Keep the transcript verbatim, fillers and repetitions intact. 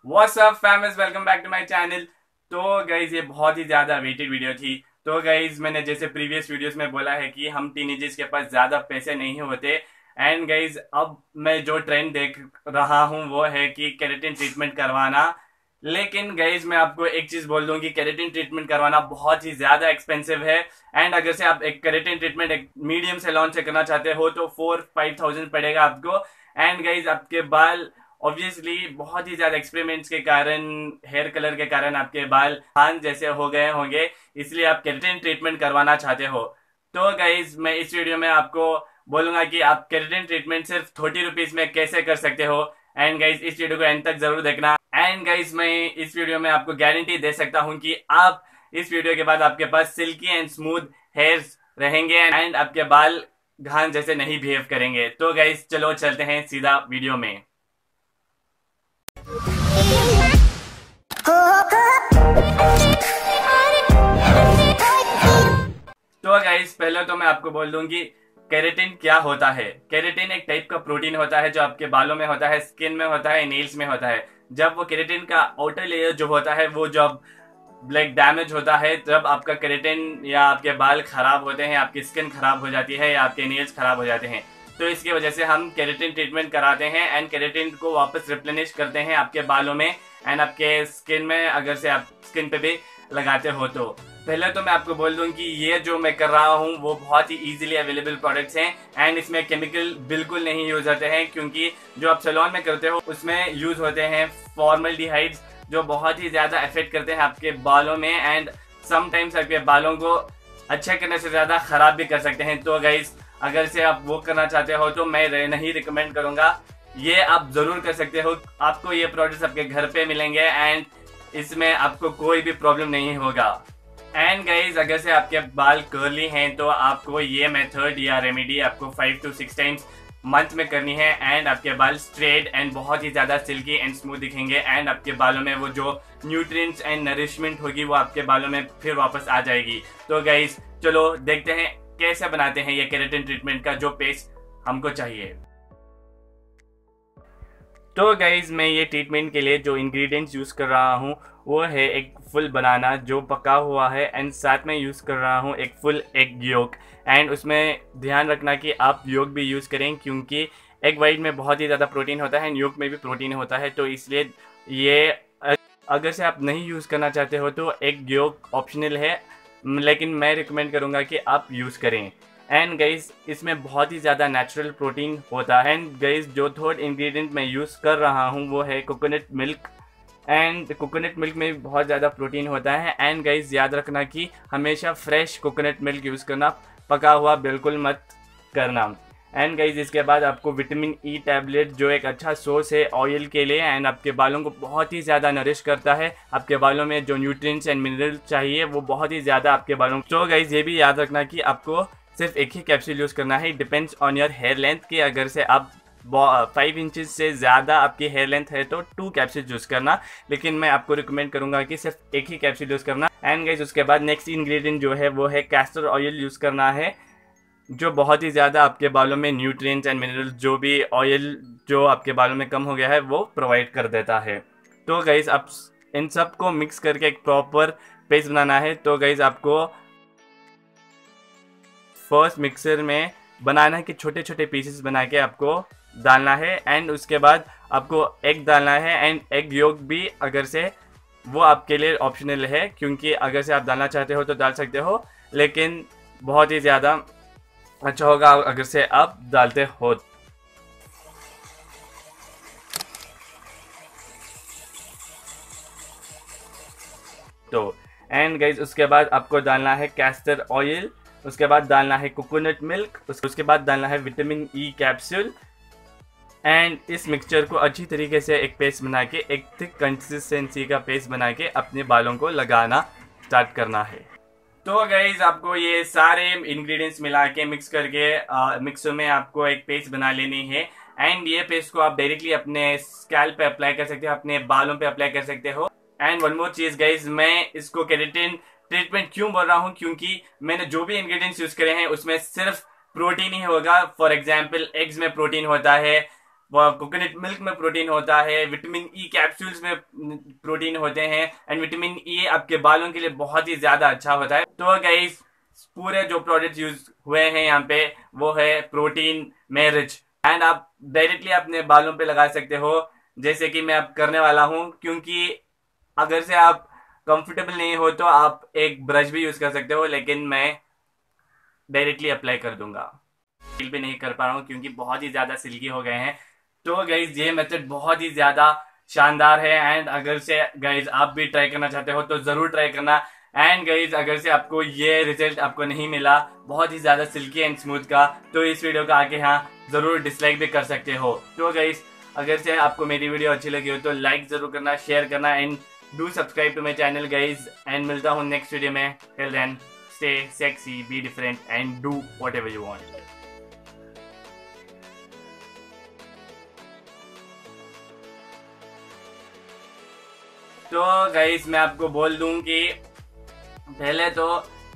WhatsApp famers, welcome back to my channel. तो guys ये बहुत ही ज्यादा वेटेड वीडियो थी। तो गाइज मैंने जैसे प्रीवियस वीडियोस में बोला है कि हम टीनेजर्स के पास ज्यादा पैसे नहीं होते। एंड गाइज अब मैं जो ट्रेंड देख रहा हूँ वो है कि केराटिन ट्रीटमेंट करवाना। लेकिन गाइज मैं आपको एक चीज बोल दूं कि केराटिन ट्रीटमेंट करवाना बहुत ही ज्यादा एक्सपेंसिव है। एंड अगर से आप एक केराटिन ट्रीटमेंट एक मीडियम सैलून से करना चाहते हो तो फोर फाइव थाउजेंड पड़ेगा आपको। एंड गाइज आपके बाल ऑब्वियसली बहुत ही ज्यादा एक्सपेरिमेंट्स के कारण, हेयर कलर के कारण आपके बाल खान जैसे हो गए होंगे, इसलिए आप केराटिन ट्रीटमेंट करवाना चाहते हो। तो गाइज मैं इस वीडियो में आपको बोलूंगा कि आप केराटिन ट्रीटमेंट सिर्फ थर्टी रुपीज में कैसे कर सकते हो। एंड गाइज इस वीडियो को एंड तक जरूर देखना। एंड गाइज मैं इस वीडियो में आपको गारंटी दे सकता हूं कि आप इस वीडियो के बाद आपके पास सिल्की एंड स्मूथ हेयर्स रहेंगे एंड आपके बाल घान जैसे नहीं बिहेव करेंगे। तो गाइज चलो चलते हैं सीधा वीडियो में। तो गाइस पहले तो मैं आपको बोल दूं कि केराटिन क्या होता है। केराटिन एक टाइप का प्रोटीन होता है जो आपके बालों में होता है, स्किन में होता है, नेल्स में होता है। जब वो केराटिन का आउटर लेयर जो होता है वो जब ब्लैक डैमेज होता है, जब आपका केराटिन या आपके बाल खराब होते हैं, आपकी स्किन खराब हो जाती है या आपके नेल्स खराब हो जाते हैं, तो इसकी वजह से हम केराटिन ट्रीटमेंट कराते हैं एंड केराटिन को वापस रिप्लेनिश करते हैं आपके बालों में एंड आपके स्किन में, अगर से आप स्किन पे भी लगाते हो तो। पहले तो मैं आपको बोल दूं कि ये जो मैं कर रहा हूँ वो बहुत ही इजीली अवेलेबल प्रोडक्ट्स हैं एंड इसमें केमिकल बिल्कुल नहीं यूज होते हैं, क्योंकि जो आप सैलून में करते हो उसमें यूज होते हैं फॉर्मल्डिहाइड्स जो बहुत ही ज्यादा इफेक्ट करते हैं आपके बालों में एंड समटाइम्स आपके बालों को अच्छा करने से ज्यादा खराब भी कर सकते हैं। तो गाइस अगर से आप वो करना चाहते हो तो मैं नहीं रिकमेंड करूंगा। ये आप जरूर कर सकते हो, आपको ये प्रोडक्ट्स आपके घर पे मिलेंगे एंड इसमें आपको कोई भी प्रॉब्लम नहीं होगा। एंड गाइज अगर से आपके बाल कर्ली हैं तो आपको ये मेथड या रेमेडी आपको five to six times month में करनी है एंड आपके बाल स्ट्रेट एंड बहुत ही ज्यादा सिल्की एंड स्मूथ दिखेंगे एंड आपके बालों में वो जो न्यूट्रिएंट्स एंड नरिशमेंट होगी वो आपके बालों में फिर वापस आ जाएगी। तो गाइज चलो देखते हैं कैसे बनाते हैं ये केराटिन ट्रीटमेंट का जो पेस्ट हमको चाहिए। तो गाइज मैं ये ट्रीटमेंट के लिए जो इंग्रेडिएंट्स यूज़ कर रहा हूँ वो है एक फुल बनाना जो पका हुआ है एंड साथ में यूज़ कर रहा हूँ एक फुल एग योक। एंड उसमें ध्यान रखना कि आप योक भी यूज़ करें, क्योंकि एग वाइट में बहुत ही ज़्यादा प्रोटीन होता है एंड योक में भी प्रोटीन होता है, तो इसलिए ये अगर से आप नहीं यूज़ करना चाहते हो तो एग योक ऑप्शनल है, लेकिन मैं रिकमेंड करूँगा कि आप यूज़ करें। एंड गाइस इसमें बहुत ही ज़्यादा नेचुरल प्रोटीन होता है। एंड गाइस जो थर्ड इंग्रेडिएंट मैं यूज़ कर रहा हूँ वो है coconut milk and coconut milk में भी बहुत ज़्यादा प्रोटीन होता है। एंड गाइस याद रखना कि हमेशा फ्रेश कोकोनट मिल्क यूज़ करना, पका हुआ बिल्कुल मत करना। एंड गाइस इसके बाद आपको विटामिन ई टैबलेट जो एक अच्छा सोर्स है ऑयल के लिए एंड आपके बालों को बहुत ही ज़्यादा नरिश करता है, आपके बालों में जो न्यूट्रिएंट्स एंड मिनरल चाहिए वो बहुत ही ज़्यादा आपके बालों। तो गाइस ये भी याद रखना कि आपको सिर्फ एक ही कैप्सूल यूज़ करना है, depends on your hair length कि अगर से आप फाइव इंचेस से ज़्यादा आपकी हेयर लेंथ है तो टू कैप्सूल यूज़ करना, लेकिन मैं आपको रिकमेंड करूंगा कि सिर्फ एक ही कैप्सूल यूज़ करना। एंड गाइस उसके बाद नेक्स्ट इंग्रेडिएंट जो है वो है कैस्टर ऑयल यूज़ करना है, जो बहुत ही ज़्यादा आपके बालों में न्यूट्रिएंट्स एंड मिनरल्स जो भी ऑयल जो आपके बालों में कम हो गया है वो प्रोवाइड कर देता है। तो गाइस आप इन सब को मिक्स करके एक प्रॉपर पेस्ट बनाना है। तो गाइस आपको फर्स्ट मिक्सर में बनाना के छोटे छोटे पीसेस बना के आपको डालना है एंड उसके बाद आपको एग डालना है एंड एग योक भी अगर से वो आपके लिए ऑप्शनल है, क्योंकि अगर से आप डालना चाहते हो तो डाल सकते हो, लेकिन बहुत ही ज़्यादा अच्छा होगा अगर से आप डालते हो। तो एंड गाइज उसके बाद आपको डालना है कैस्टर ऑयल, उसके बाद डालना है कोकोनट मिल्क, उसके बाद डालना है विटामिन ई कैप्सूल एंड इस मिक्सचर को अच्छी तरीके से एक पेस्ट बना के, एक थिक कंसिस्टेंसी का पेस्ट बना के अपने बालों को लगाना स्टार्ट करना है। तो गाइज आपको ये सारे इंग्रेडिएंट्स मिला के मिक्स करके मिक्सर में आपको एक पेस्ट बना लेनी है एंड ये पेस्ट को आप डायरेक्टली अपने स्कैल्प पे अप्लाई कर सकते हो, अपने बालों पे अप्लाई कर सकते हो। एंड वन मोर चीज गाइज, मैं इसको केराटिन ट्रीटमेंट क्यों बोल रहा हूँ, क्योंकि मैंने जो भी इंग्रेडिएंट्स यूज करे हैं उसमें सिर्फ प्रोटीन ही होगा। फॉर एग्जाम्पल एग्स में प्रोटीन होता है, कोकोनट मिल्क में प्रोटीन होता है, विटामिन ई कैप्सूल्स में प्रोटीन होते हैं, एंड विटामिन ई आपके बालों के लिए बहुत ही ज्यादा अच्छा होता है। तो गाइस पूरे जो प्रोडक्ट्स यूज हुए हैं यहाँ पे वो है प्रोटीन में रिच, एंड आप डायरेक्टली अपने बालों पे लगा सकते हो जैसे कि मैं अब करने वाला हूँ। क्योंकि अगर से आप कंफर्टेबल नहीं हो तो आप एक ब्रश भी यूज कर सकते हो, लेकिन मैं डायरेक्टली अप्लाई कर दूंगा। फील भी नहीं कर पा रहा हूँ क्योंकि बहुत ही ज्यादा सिल्की हो गए हैं। तो गाइज ये मेथड बहुत ही ज्यादा शानदार है, एंड अगर से गाइज आप भी ट्राई करना चाहते हो तो जरूर ट्राई करना। एंड गाइज अगर से आपको ये रिजल्ट आपको नहीं मिला बहुत ही ज्यादा सिल्की एंड स्मूथ का, तो इस वीडियो का आके यहाँ जरूर डिसलाइक भी कर सकते हो। तो गाइज अगर से आपको मेरी वीडियो अच्छी लगी हो तो लाइक जरूर करना, शेयर करना, and do subscribe to my channel guys. And मिलता हूँ नेक्स्ट वीडियो में। Till then stay sexy, be different, and do whatever you want. तो गाइस मैं आपको बोल दूं कि पहले तो